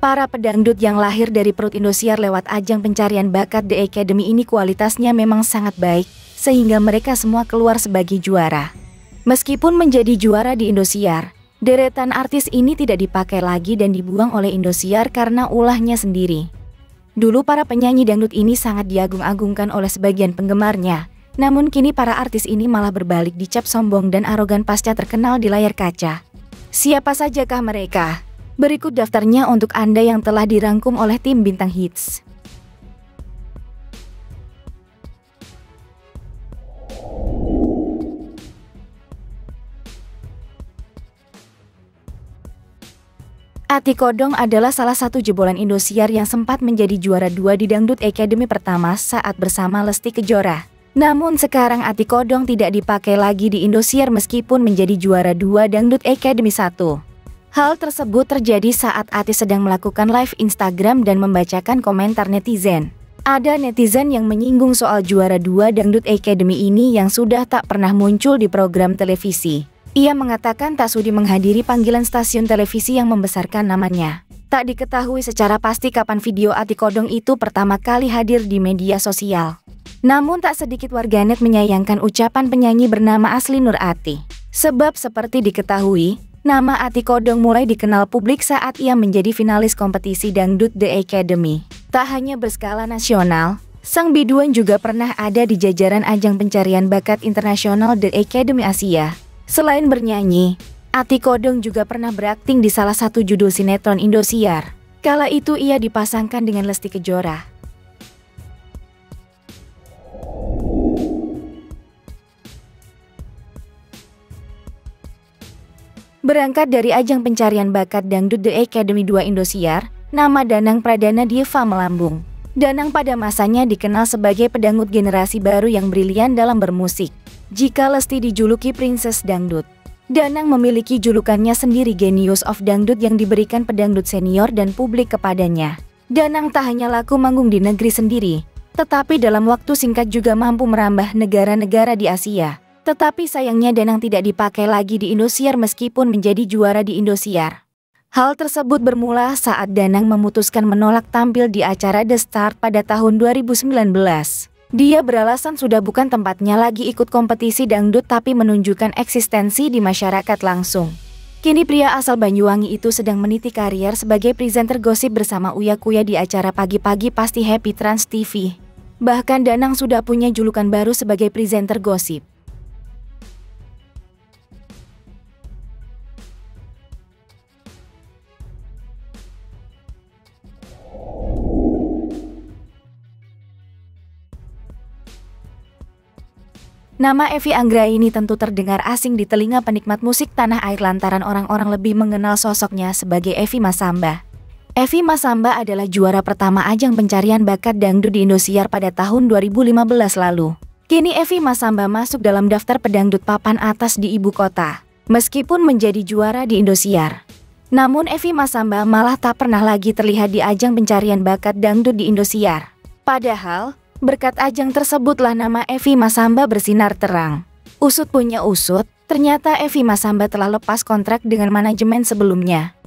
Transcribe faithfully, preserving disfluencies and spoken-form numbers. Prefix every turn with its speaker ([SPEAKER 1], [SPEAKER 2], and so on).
[SPEAKER 1] Para pedangdut yang lahir dari perut Indosiar lewat ajang pencarian bakat The Academy ini kualitasnya memang sangat baik, sehingga mereka semua keluar sebagai juara. Meskipun menjadi juara di Indosiar, deretan artis ini tidak dipakai lagi dan dibuang oleh Indosiar karena ulahnya sendiri. Dulu para penyanyi dangdut ini sangat diagung-agungkan oleh sebagian penggemarnya, namun kini para artis ini malah berbalik dicap sombong dan arogan pasca terkenal di layar kaca. Siapa sajakah mereka? Berikut daftarnya untuk Anda yang telah dirangkum oleh tim Bintang Hits. Ati Kodong adalah salah satu jebolan Indosiar yang sempat menjadi juara dua di Dangdut Academy pertama saat bersama Lesti Kejora. Namun sekarang Ati Kodong tidak dipakai lagi di Indosiar meskipun menjadi juara dua Dangdut Academy satu. Hal tersebut terjadi saat Ati sedang melakukan live Instagram dan membacakan komentar netizen. Ada netizen yang menyinggung soal juara dua Dangdut Academy ini yang sudah tak pernah muncul di program televisi. Ia mengatakan tak sudi menghadiri panggilan stasiun televisi yang membesarkan namanya. Tak diketahui secara pasti kapan video Ati Kodong itu pertama kali hadir di media sosial. Namun tak sedikit warganet menyayangkan ucapan penyanyi bernama asli Nur Ati. Sebab seperti diketahui, nama Ati Kodong mulai dikenal publik saat ia menjadi finalis kompetisi Dangdut The Academy. Tak hanya berskala nasional, sang biduan juga pernah ada di jajaran ajang pencarian bakat internasional The Academy Asia. Selain bernyanyi, Ati Kodong juga pernah berakting di salah satu judul sinetron Indosiar. Kala itu ia dipasangkan dengan Lesti Kejora. Berangkat dari ajang pencarian bakat Dangdut The Academy dua Indosiar, nama Danang Pradana Diva melambung. Danang pada masanya dikenal sebagai pedangdut generasi baru yang brilian dalam bermusik. Jika Lesti dijuluki Princess Dangdut, Danang memiliki julukannya sendiri Genius of Dangdut yang diberikan pedangdut senior dan publik kepadanya. Danang tak hanya laku manggung di negeri sendiri, tetapi dalam waktu singkat juga mampu merambah negara-negara di Asia. Tetapi sayangnya Danang tidak dipakai lagi di Indosiar meskipun menjadi juara di Indosiar. Hal tersebut bermula saat Danang memutuskan menolak tampil di acara The Star pada tahun dua ribu sembilan belas. Dia beralasan sudah bukan tempatnya lagi ikut kompetisi dangdut tapi menunjukkan eksistensi di masyarakat langsung. Kini pria asal Banyuwangi itu sedang meniti karier sebagai presenter gosip bersama Uya Kuya di acara Pagi-Pagi Pasti Happy Trans T V. Bahkan Danang sudah punya julukan baru sebagai presenter gosip. Nama Evi Anggraini tentu terdengar asing di telinga penikmat musik tanah air lantaran orang-orang lebih mengenal sosoknya sebagai Evi Masamba. Evi Masamba adalah juara pertama ajang pencarian bakat dangdut di Indosiar pada tahun dua ribu lima belas lalu. Kini Evi Masamba masuk dalam daftar pedangdut papan atas di ibu kota, meskipun menjadi juara di Indosiar. Namun Evi Masamba malah tak pernah lagi terlihat di ajang pencarian bakat dangdut di Indosiar. Padahal, berkat ajang tersebutlah nama Evi Masamba bersinar terang. Usut punya usut, ternyata Evi Masamba telah lepas kontrak dengan manajemen sebelumnya.